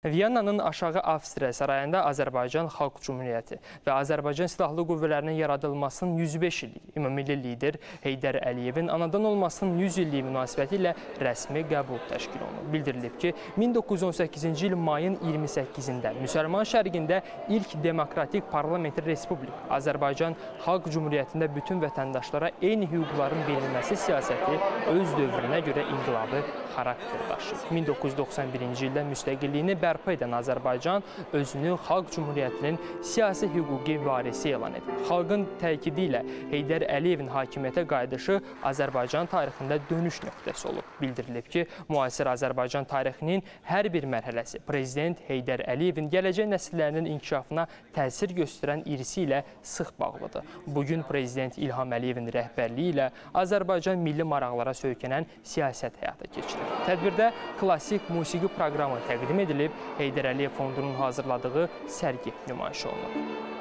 Viyananın Aşağı Avstriya sarayında Azərbaycan Xalq Cümhuriyyəti və Azərbaycan Silahlı Qüvvələrinin yaradılmasının 105 illiyi, ümummilli lider Heydər Əliyevin anadan olmasının 100 illiyi münasibəti ilə rəsmi qəbul təşkil olunub. Bildirilib ki, 1918-ci il mayın 28-də Müsəlman şərqində ilk demokratik parlamenter respublika Azərbaycan Xalq Cümhuriyyətində bütün vətəndaşlara eyni hüquqların verilməsi siyasəti öz dövrünə görə inqilabi xarakter daşıyıb. 1991-ci ildə müstəqilliyini bərpa edən Azərbaycan özünü Xalq Cümhuriyyətinin siyasi hüquqi varisi elan edib. Xalqın təkidi ilə Heydər Əliyevin hakimiyyətə qayıdışı Azərbaycan tarixində dönüş nöqtəsi olub. Bildirilib ki, müasir Azərbaycan tarixinin hər bir mərhələsi Prezident Heydər Əliyevin gələcək nəsillərinin inkişafına təsir göstərən irsi ilə sıx bağlıdır. Bugün Prezident İlham Əliyevin rəhbərliyi ilə Azərbaycan milli maraqlara söykənən siyasət həyata keçirir. Tədbirdə klassik musiqi proqramı təqdim edilib, Heydər Əliyev Fondunun hazırladığı sərgi nümayiş olunub.